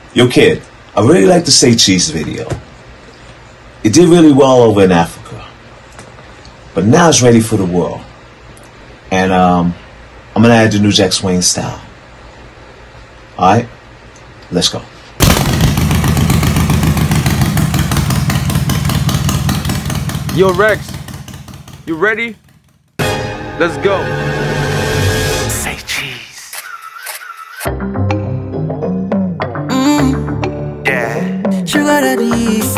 Yo kid, I really like the Say Cheese video. It did really well over in Africa. But now it's ready for the world. And I'm gonna add the new Jack Swain style. Alright? Let's go. Yo Rex, you ready? Let's go. Say cheese. Yeah. Sugar daddies,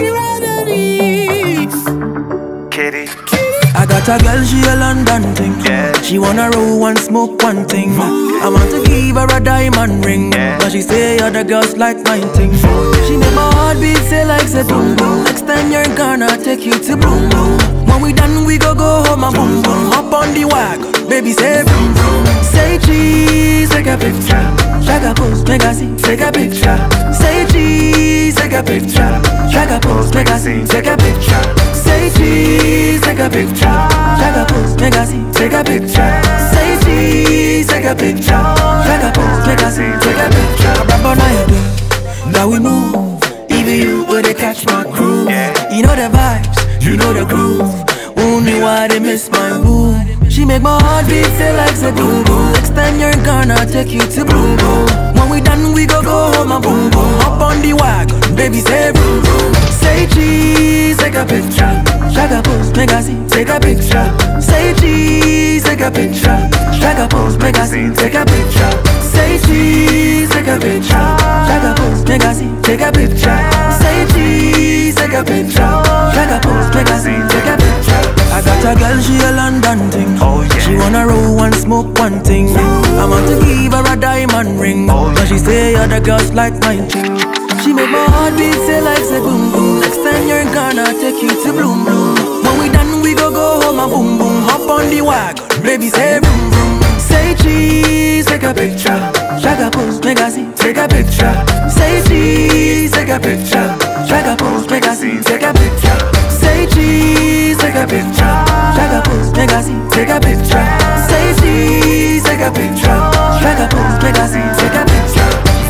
Kitty. I got a girl, she a London thing. Yeah. She wanna roll and smoke one thing. I want to give her a diamond ring. Yeah. But she say other girls like mine thing. She make my heart beat say like say boom boom. Next time you're gonna take you to boom boom. When we done we go home and boom boom. Hop on the wagon, baby say boom boom. Say cheese, take a picture. Shag a post, make a see, take a picture. Say cheese, take a picture. Shag a post, make a see, take a picture. Say cheese, take a picture. Shag a post, make a see, take a picture. Say cheese, take a picture. Shag a post, make a see, take a picture. Remember now you do, now we move. Even you would catch my crew. You know the vibes, you know the groove. Who knew why they miss my move? She make my heart beat say like say boom boom. Next time you're gonna take you to boom boom. When we done we go home and boom boom. Hop on the wagon, baby say boom boom. Say cheese, take a picture. Shag a post, make a see, take a picture. Say cheese, take a picture. Shag a post, make a see, take a picture. Say cheese, take a picture. Shag a post, make a see, take a picture. Say cheese, take a picture. Shag a post, make a see, take a picture. I got a girl, she a London thing. Oh yeah. She wanna roll and smoke one thing. I want to give her a diamond ring. But she say other girls like mine too. She make my heart beat say like say boom boom. Next time you're gonna take you to bloom bloom. When we done we go home and boom boom. Hop on the wagon, baby say boom boom. Say cheese, take a picture. Shag a post, make a see, take a picture. Say cheese, take a picture. Shag a post, make a see, take a picture. Say cheese, take a picture. Shag a post, make a see, take a picture. Say cheese, take a picture. Shag a post, make a see, take a picture.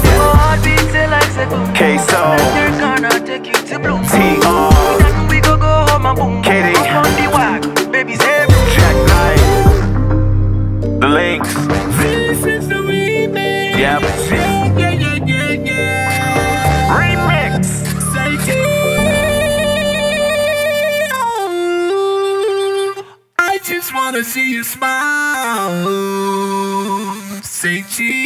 Queso. You're gonna take you to bloom. T.R. Then we go home and boom. Kitty. Up on the wagon, baby say boom. Jack Knight. The Links. This is the remix. Yep. Remix. Say cheese. I just wanna see you smile. Say cheese.